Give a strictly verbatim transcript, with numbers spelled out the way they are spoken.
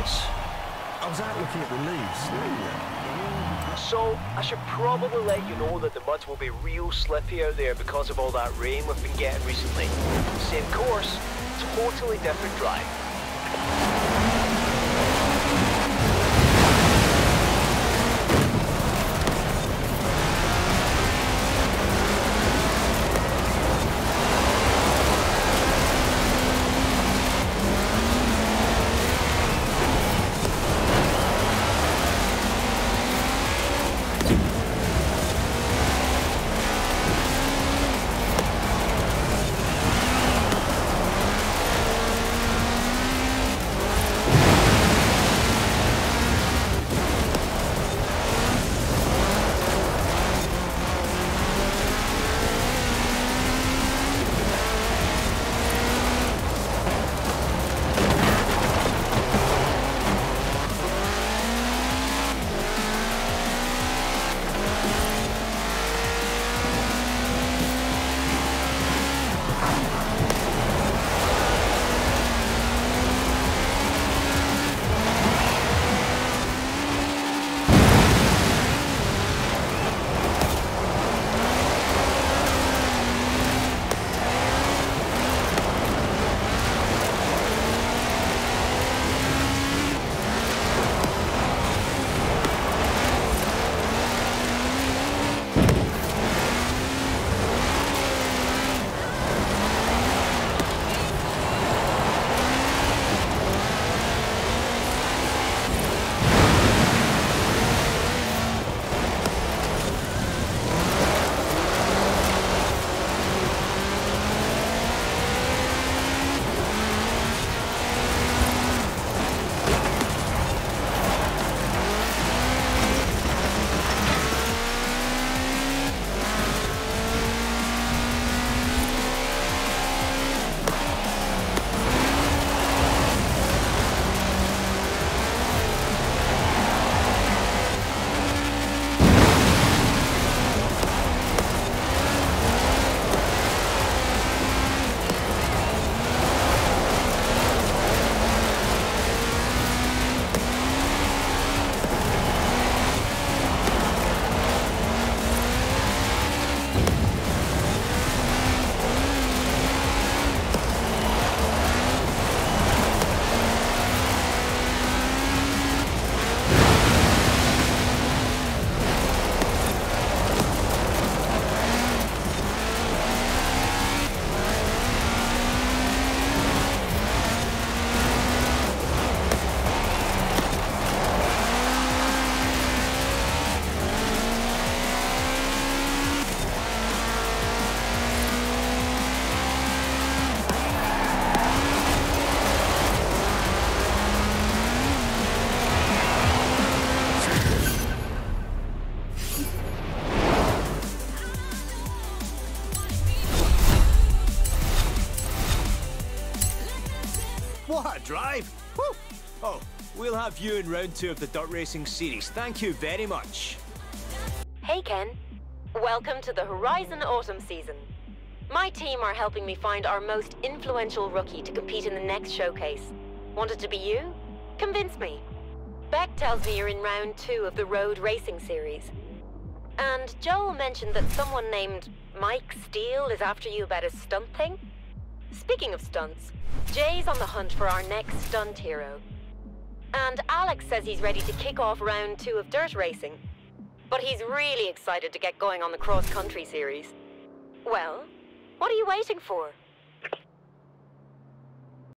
this? I was out looking at the leaves. So, I should probably let you know that the mud will be real slippy out there because of all that rain we've been getting recently. Same course, totally different drive. What a drive! Woo. Oh, we'll have you in round two of the Dirt Racing series. Thank you very much. Hey, Ken. Welcome to the Horizon Autumn season. My team are helping me find our most influential rookie to compete in the next showcase. Want it to be you? Convince me. Beck tells me you're in round two of the Road Racing series. And Joel mentioned that someone named Mike Steele is after you about a stunt thing? Speaking of stunts, Jay's on the hunt for our next stunt hero. And Alex says he's ready to kick off round two of Dirt Racing. But he's really excited to get going on the cross-country series. Well, what are you waiting for?